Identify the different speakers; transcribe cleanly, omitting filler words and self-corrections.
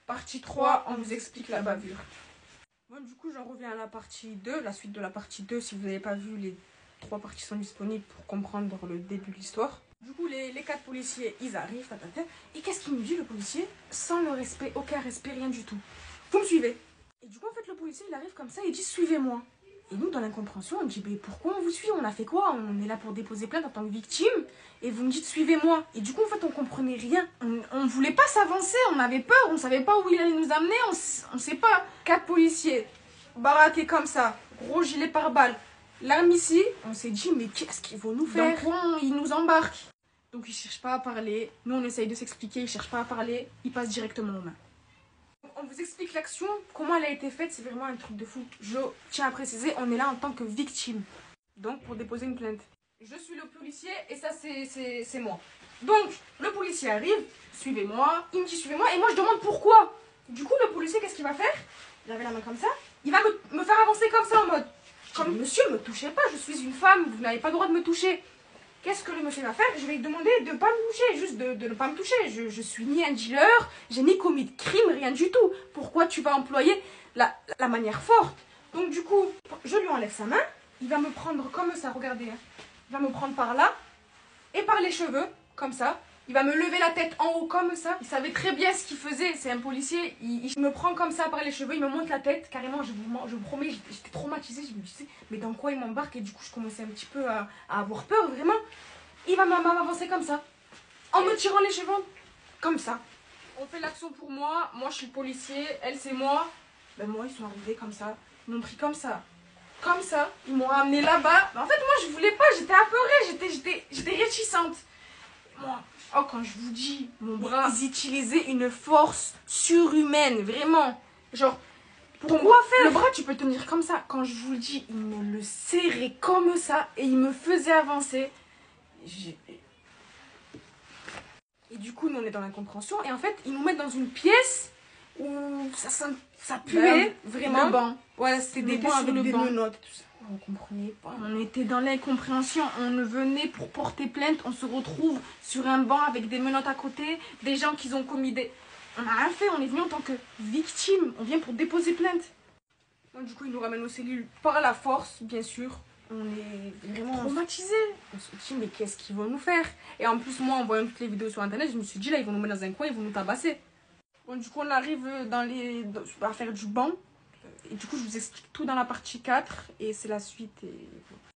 Speaker 1: Partie 3, on vous explique la bavure. Bon, du coup, j'en reviens à la partie 2, la suite de la partie 2. Si vous n'avez pas vu, les 3 parties sont disponibles pour comprendre le début de l'histoire. Du coup, les 4 policiers, ils arrivent, et qu'est-ce qu'il nous dit, le policier? Sans le respect, aucun respect, rien du tout. Vous me suivez? Et du coup, en fait, le policier, il arrive comme ça, il dit, suivez-moi. Et nous, dans l'incompréhension, on dit, mais pourquoi on vous suit? On a fait quoi? On est là pour déposer plainte en tant que victime. Et vous me dites, suivez-moi. Et du coup, en fait, on comprenait rien. On voulait pas s'avancer, on avait peur, on savait pas où il allait nous amener, on sait pas. 4 policiers, baraqués comme ça, gros gilet pare-balles, l'arme ici. On s'est dit, mais qu'est-ce qu'ils vont nous faire? Donc, ils nous embarquent. Donc, ils cherchent pas à parler. Nous, on essaye de s'expliquer, ils cherchent pas à parler. Ils passent directement aux mains. On vous explique l'action, comment elle a été faite, c'est vraiment un truc de fou. Je tiens à préciser, on est là en tant que victime. Donc, pour déposer une plainte. Je suis le policier et ça, c'est moi. Donc, le policier arrive, suivez-moi, il me dit suivez-moi et moi je demande pourquoi. Du coup, le policier, qu'est-ce qu'il va faire? Il avait la main comme ça, il va me faire avancer comme ça en mode. Comme monsieur, ne me touchez pas, je suis une femme, vous n'avez pas le droit de me toucher. Qu'est-ce que le monsieur va faire? Je vais lui demander de ne pas me toucher, juste de ne pas me toucher. Je suis ni un dealer, j'ai ni commis de crime, rien du tout. Pourquoi tu vas employer la manière forte? Donc du coup, je lui enlève sa main, il va me prendre comme ça, regardez. Hein. Il va me prendre par là et par les cheveux, comme ça. Il va me lever la tête en haut comme ça. Il savait très bien ce qu'il faisait, c'est un policier. Il me prend comme ça par les cheveux, il me monte la tête. Carrément, je vous promets, j'étais traumatisée. Je me disais, mais dans quoi il m'embarque? Et du coup, je commençais un petit peu à avoir peur, vraiment. Il va m'avancer comme ça, en me tirant les cheveux, comme ça. On fait l'action pour moi. Moi, je suis le policier. Elle, c'est moi. Ben moi, ils sont arrivés comme ça. Ils m'ont pris comme ça. Comme ça. Ils m'ont ramené là-bas. Ben, en fait, moi, je voulais pas. J'étais apeurée. J'étais réticente. Moi, oh, quand je vous dis, mon bras, ils utilisaient une force surhumaine, vraiment. Genre, pourquoi faire? Le bras, tu peux tenir comme ça. Quand je vous le dis, ils me le serraient comme ça et ils me faisaient avancer. Et du coup, nous, on est dans l'incompréhension. Et en fait, ils nous mettent dans une pièce où ça puait, vraiment. Le banc. Ouais, c'était des bancs avec des menottes et tout ça. On comprenait pas. On était dans l'incompréhension. On venait pour porter plainte. On se retrouve sur un banc avec des menottes à côté. Des gens qui ont commis des... On n'a rien fait. On est venu en tant que victime. On vient pour déposer plainte. Donc, du coup, ils nous ramènent aux cellules par la force, bien sûr. On est vraiment traumatisés. On se dit, mais qu'est-ce qu'ils vont nous faire? Et en plus, moi, en voyant toutes les vidéos sur internet, je me suis dit, là, ils vont nous mettre dans un coin, ils vont nous tabasser. Bon, du coup, on arrive à faire du banc. Et du coup, je vous explique tout dans la partie 4. Et c'est la suite. Et...